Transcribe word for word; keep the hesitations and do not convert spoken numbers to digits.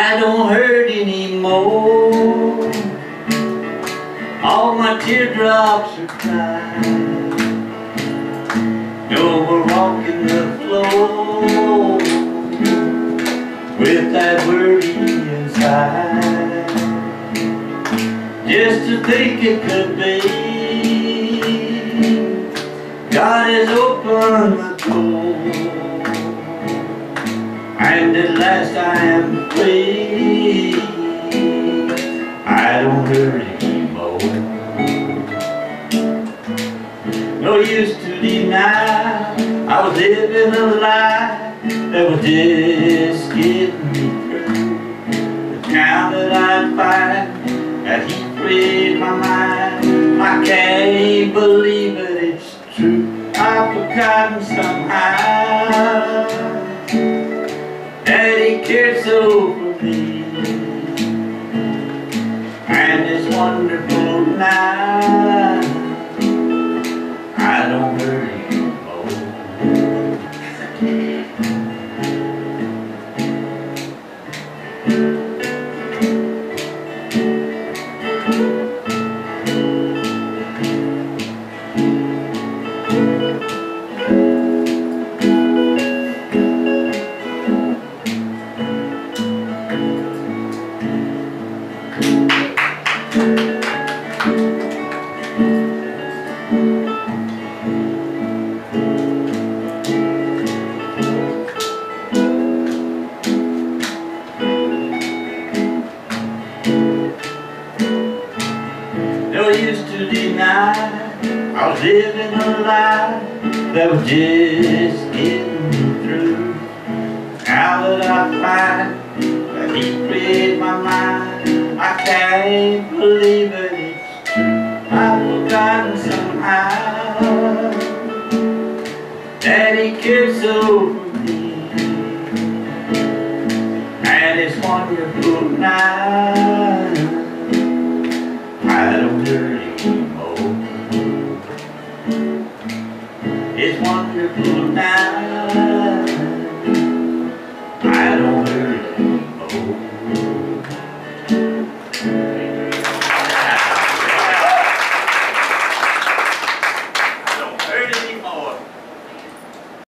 I don't hurt anymore. All my teardrops are dry. No more walking the floor with that worry inside. Just to think it could be, God has opened the door, and at last I am free. I don't hurt anymore. No use to deny, I was living a lie that was just getting me through. The time that I'd find that He freed my mind, I can't believe it, it's true. I've forgotten somehow that He cared so for me, and it's wonderful now. I don't hurt anymore. No use to deny, I was living a lie that was just getting me through. Now that I find that He freed my mind, I can't believe it, it's true. I've forgotten somehow that He cared so for me, and it's wonderful now. I don't hurt anymore. It's wonderful now.